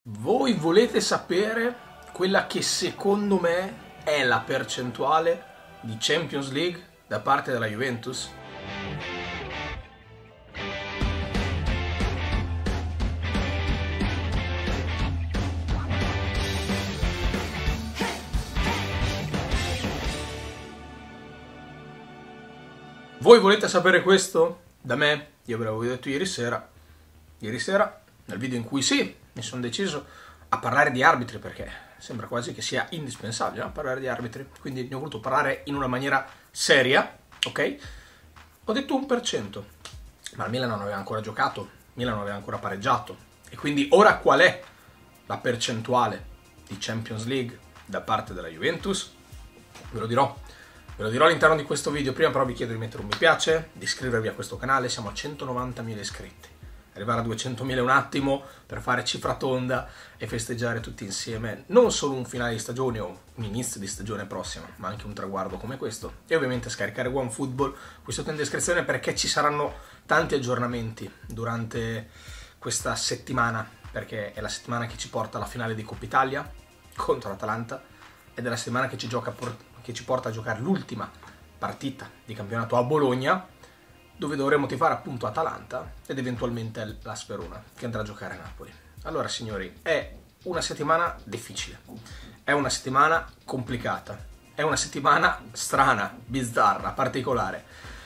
Voi volete sapere quella che secondo me è la percentuale di Champions League da parte della Juventus? Voi volete sapere questo? Da me? Io ve l'avevo detto ieri sera, nel video in cui sì, mi sono deciso a parlare di arbitri, perché sembra quasi che sia indispensabile, no? Parlare di arbitri, quindi ne ho voluto parlare in una maniera seria, ok? Ho detto 1%, ma il Milan non aveva ancora giocato, il Milan non aveva ancora pareggiato, e quindi ora qual è la percentuale di Champions League da parte della Juventus? Ve lo dirò all'interno di questo video. Prima però vi chiedo di mettere un mi piace, di iscrivervi a questo canale, siamo a 190.000 iscritti. Arrivare a 200.000 è un attimo per fare cifra tonda e festeggiare tutti insieme non solo un finale di stagione o un inizio di stagione prossima, ma anche un traguardo come questo. E ovviamente scaricare OneFootball qui sotto in descrizione, perché ci saranno tanti aggiornamenti durante questa settimana, perché è la settimana che ci porta alla finale di Coppa Italia contro l'Atalanta ed è la settimana che ci porta a giocare l'ultima partita di campionato a Bologna, dove dovremo tifare appunto Atalanta ed eventualmente la Sperona, che andrà a giocare a Napoli. Allora signori, è una settimana difficile, è una settimana complicata, è una settimana strana, bizzarra, particolare.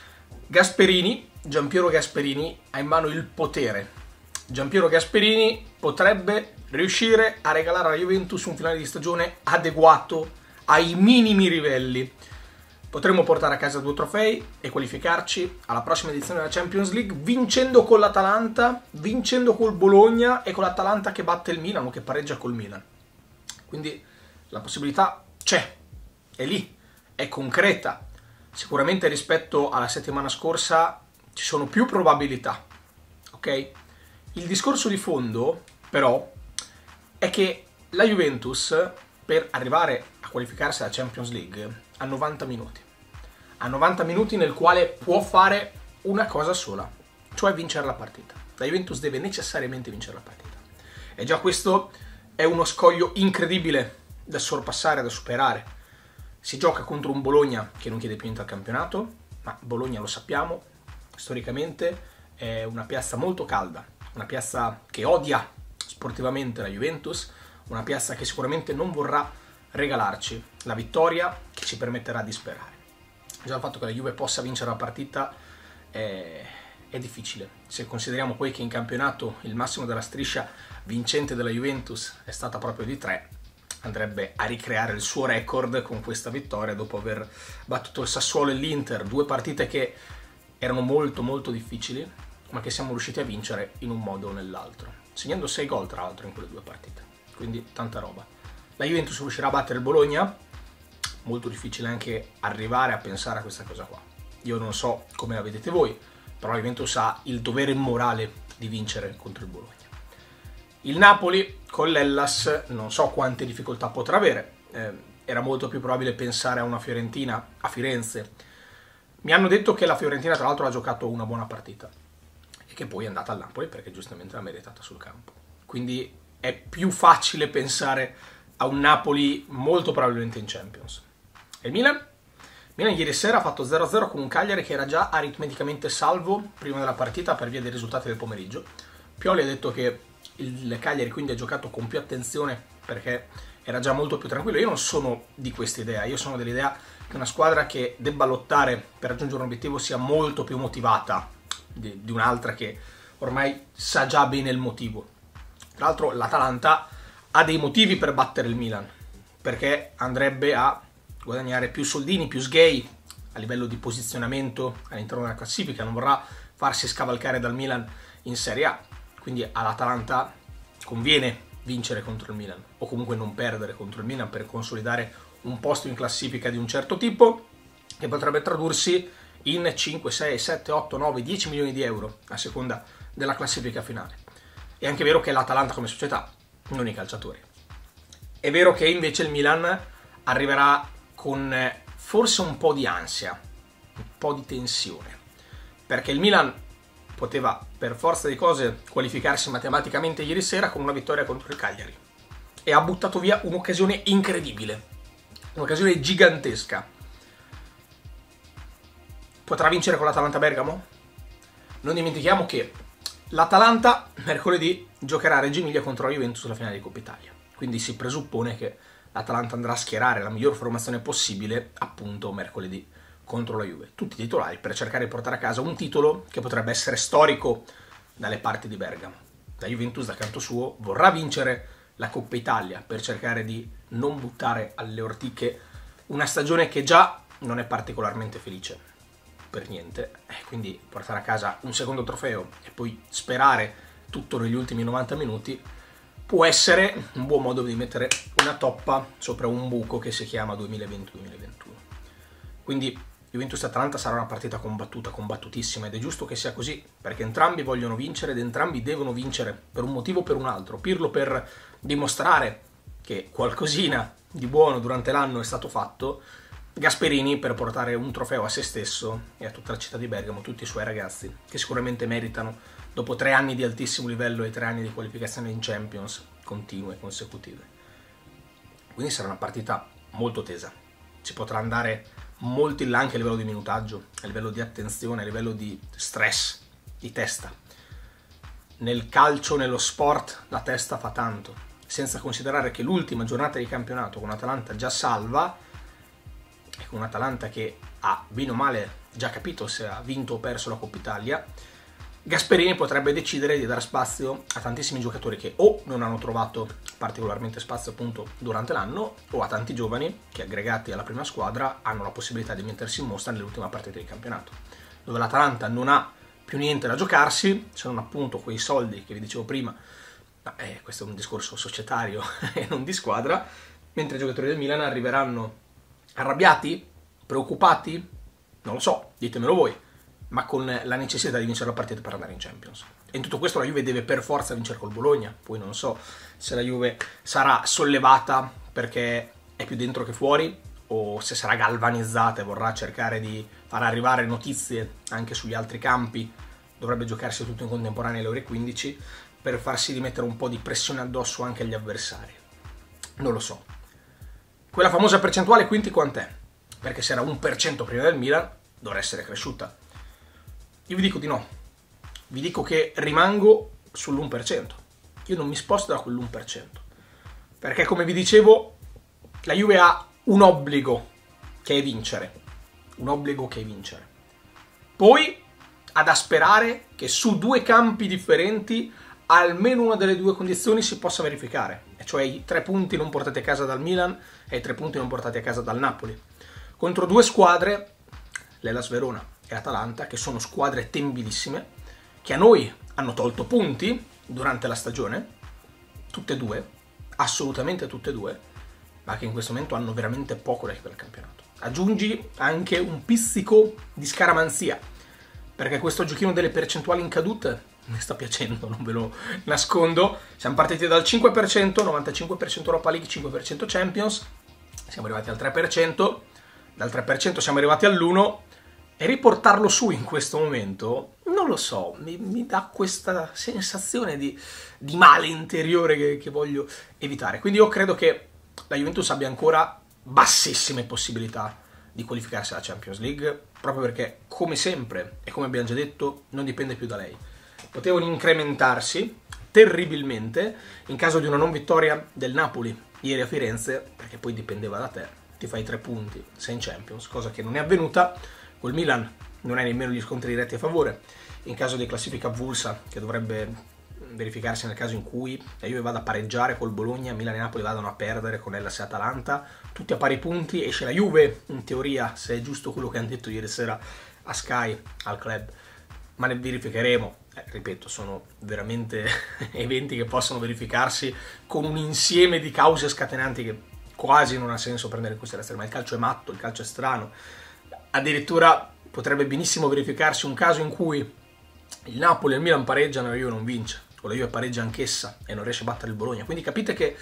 Giampiero Gasperini ha in mano il potere. Giampiero Gasperini potrebbe riuscire a regalare alla Juventus un finale di stagione adeguato ai minimi livelli. Potremmo portare a casa 2 trofei e qualificarci alla prossima edizione della Champions League vincendo con l'Atalanta, vincendo col Bologna e con l'Atalanta che batte il Milan o che pareggia col Milan. Quindi la possibilità c'è, è lì, è concreta. Sicuramente rispetto alla settimana scorsa ci sono più probabilità, ok? Il discorso di fondo però è che la Juventus, per arrivare a qualificarsi alla Champions League, ha 90 minuti. Ha 90 minuti nel quale può fare una cosa sola, cioè vincere la partita. La Juventus deve necessariamente vincere la partita. E già questo è uno scoglio incredibile da sorpassare, da superare. Si gioca contro un Bologna che non chiede più niente al campionato, ma Bologna, lo sappiamo, storicamente è una piazza molto calda, una piazza che odia sportivamente la Juventus, una piazza che sicuramente non vorrà regalarci la vittoria che ci permetterà di sperare. Già il fatto che la Juve possa vincere la partita è difficile, se consideriamo poi che in campionato il massimo della striscia vincente della Juventus è stata proprio di 3, andrebbe a ricreare il suo record con questa vittoria dopo aver battuto il Sassuolo e l'Inter, 2 partite che erano molto difficili, ma che siamo riusciti a vincere in un modo o nell'altro, segnando 6 gol tra l'altro in quelle 2 partite, quindi tanta roba. La Juventus riuscirà a battere il Bologna? Molto difficile anche arrivare a pensare a questa cosa qua. Io non so come la vedete voi, però la Juventus ha il dovere morale di vincere contro il Bologna. Il Napoli con l'Hellas non so quante difficoltà potrà avere, era molto più probabile pensare a una Fiorentina a Firenze. Mi hanno detto che la Fiorentina tra l'altro ha giocato una buona partita e che poi è andata al Napoli perché giustamente l'ha meritata sul campo. Quindi è più facile pensare a un Napoli molto probabilmente in Champions. E il Milan? Il Milan ieri sera ha fatto 0-0 con un Cagliari che era già aritmeticamente salvo prima della partita per via dei risultati del pomeriggio. Pioli ha detto che il Cagliari quindi ha giocato con più attenzione perché era già molto più tranquillo. Io non sono di questa idea, io sono dell'idea che una squadra che debba lottare per raggiungere un obiettivo sia molto più motivata di un'altra che ormai sa già bene il motivo. Tra l'altro l'Atalanta ha dei motivi per battere il Milan, perché andrebbe a guadagnare più soldini, più sgay a livello di posizionamento all'interno della classifica, non vorrà farsi scavalcare dal Milan in Serie A, quindi all'Atalanta conviene vincere contro il Milan o comunque non perdere contro il Milan per consolidare un posto in classifica di un certo tipo che potrebbe tradursi in 5, 6, 7, 8, 9, 10 milioni di euro a seconda della classifica finale. È anche vero che l'Atalanta come società non i calciatori. È vero che invece il Milan arriverà con forse un po' di ansia, un po' di tensione, perché il Milan poteva per forza di cose qualificarsi matematicamente ieri sera con una vittoria contro il Cagliari e ha buttato via un'occasione incredibile, un'occasione gigantesca. Potrà vincere con l'Atalanta Bergamo? Non dimentichiamo che l'Atalanta mercoledì giocherà a Reggio Emilia contro la Juventus alla finale di Coppa Italia, quindi si presuppone che l'Atalanta andrà a schierare la miglior formazione possibile appunto mercoledì contro la Juve, tutti i titolari per cercare di portare a casa un titolo che potrebbe essere storico dalle parti di Bergamo. La Juventus da canto suo vorrà vincere la Coppa Italia per cercare di non buttare alle ortiche una stagione che già non è particolarmente felice per niente, quindi portare a casa un secondo trofeo e poi sperare tutto negli ultimi 90 minuti può essere un buon modo di mettere una toppa sopra un buco che si chiama 2020-2021. Quindi Juventus-Atalanta sarà una partita combattuta, combattutissima, ed è giusto che sia così, perché entrambi vogliono vincere ed entrambi devono vincere per un motivo o per un altro. Pirlo per dimostrare che qualcosina di buono durante l'anno è stato fatto, Gasperini per portare un trofeo a se stesso e a tutta la città di Bergamo, tutti i suoi ragazzi, che sicuramente meritano, dopo 3 anni di altissimo livello e 3 anni di qualificazione in Champions continue, consecutive. Quindi sarà una partita molto tesa. Si potrà andare molto in là anche a livello di minutaggio, a livello di attenzione, a livello di stress, di testa. Nel calcio, nello sport, la testa fa tanto, senza considerare che l'ultima giornata di campionato con Atalanta già salva, e con Atalanta che ha bene o male già capito se ha vinto o perso la Coppa Italia, Gasperini potrebbe decidere di dare spazio a tantissimi giocatori che o non hanno trovato particolarmente spazio appunto durante l'anno, o a tanti giovani che aggregati alla prima squadra hanno la possibilità di mettersi in mostra nell'ultima partita di campionato, dove l'Atalanta non ha più niente da giocarsi, se non appunto quei soldi che vi dicevo prima, ma questo è un discorso societario e non di squadra, mentre i giocatori del Milan arriveranno arrabbiati, preoccupati, non lo so, ditemelo voi, ma con la necessità di vincere la partita per andare in Champions. E in tutto questo la Juve deve per forza vincere col Bologna. Poi non so se la Juve sarà sollevata perché è più dentro che fuori, o se sarà galvanizzata e vorrà cercare di far arrivare notizie anche sugli altri campi. Dovrebbe giocarsi tutto in contemporanea alle ore 15 per far sì di mettere un po' di pressione addosso anche agli avversari. Non lo so. Quella famosa percentuale quindi quant'è? Perché se era 1% prima del Milan, dovrà essere cresciuta. Io vi dico di no, vi dico che rimango sull'1%, io non mi sposto da quell'1%, perché come vi dicevo la Juve ha un obbligo che è vincere, poi ha da sperare che su 2 campi differenti almeno una delle 2 condizioni si possa verificare, e cioè i 3 punti non portati a casa dal Milan e i 3 punti non portati a casa dal Napoli, contro 2 squadre, l'Hellas Verona e Atalanta, che sono squadre tembilissime, che a noi hanno tolto punti durante la stagione, tutte e 2, assolutamente tutte e 2, ma che in questo momento hanno veramente poco da chiedere al campionato. Aggiungi anche un pizzico di scaramanzia, perché questo giochino delle percentuali in cadute mi sta piacendo, non ve lo nascondo. Siamo partiti dal 5%, 95% Europa League, 5% Champions, siamo arrivati al 3%, dal 3% siamo arrivati all'1%, e riportarlo su in questo momento, non lo so, mi dà questa sensazione di male interiore che voglio evitare. Quindi io credo che la Juventus abbia ancora bassissime possibilità di qualificarsi alla Champions League, proprio perché, come sempre, e come abbiamo già detto, non dipende più da lei. Potevano incrementarsi terribilmente in caso di una non vittoria del Napoli ieri a Firenze, perché poi dipendeva da te, ti fai 3 punti, sei in Champions, cosa che non è avvenuta. Col Milan non hai nemmeno gli scontri diretti a favore, in caso di classifica avulsa, che dovrebbe verificarsi nel caso in cui la Juve vada a pareggiare col Bologna, Milan e Napoli vadano a perdere con Hellas e Atalanta, tutti a pari punti, esce la Juve, in teoria, se è giusto quello che hanno detto ieri sera a Sky, al club, ma ne verificheremo. Ripeto, sono veramente eventi che possono verificarsi con un insieme di cause scatenanti che quasi non ha senso prendere in considerazione, ma il calcio è matto, il calcio è strano. Addirittura potrebbe benissimo verificarsi un caso in cui il Napoli e il Milan pareggiano e la Juve non vince, o la Juve pareggia anch'essa e non riesce a battere il Bologna. Quindi capite che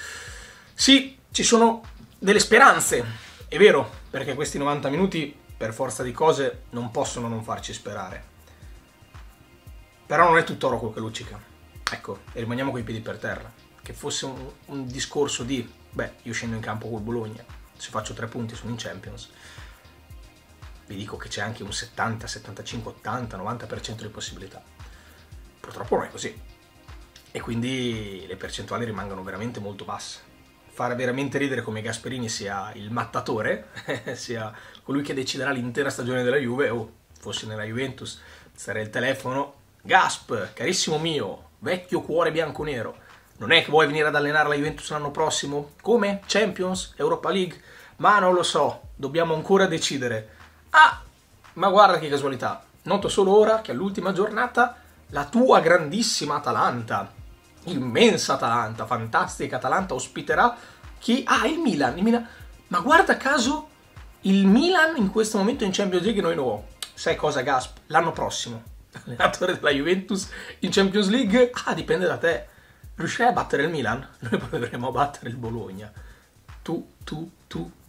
sì, ci sono delle speranze, è vero, perché questi 90 minuti per forza di cose non possono non farci sperare. Però non è tutto oro quello che luccica. Ecco, e rimaniamo coi piedi per terra. Che fosse un discorso di, beh, io scendo in campo col Bologna, se faccio 3 punti sono in Champions, vi dico che c'è anche un 70, 75, 80, 90% di possibilità. Purtroppo non è così. E quindi le percentuali rimangono veramente molto basse. Fare veramente ridere come Gasperini sia il mattatore, sia colui che deciderà l'intera stagione della Juve, o fossi nella Juventus, sarei il telefono, Gasp, carissimo mio, vecchio cuore bianconero, non è che vuoi venire ad allenare la Juventus l'anno prossimo? Come? Champions? Europa League? Ma non lo so, dobbiamo ancora decidere. Ah, ma guarda che casualità, noto solo ora che all'ultima giornata la tua grandissima Atalanta, immensa Atalanta, fantastica Atalanta, ospiterà chi? Ah, il Milan. Ma guarda caso, il Milan in questo momento in Champions League noi no. Sai cosa, Gasp? L'anno prossimo, allenatore della Juventus in Champions League? Ah, dipende da te. Riuscirai a battere il Milan? Noi poi dovremo battere il Bologna. Tu.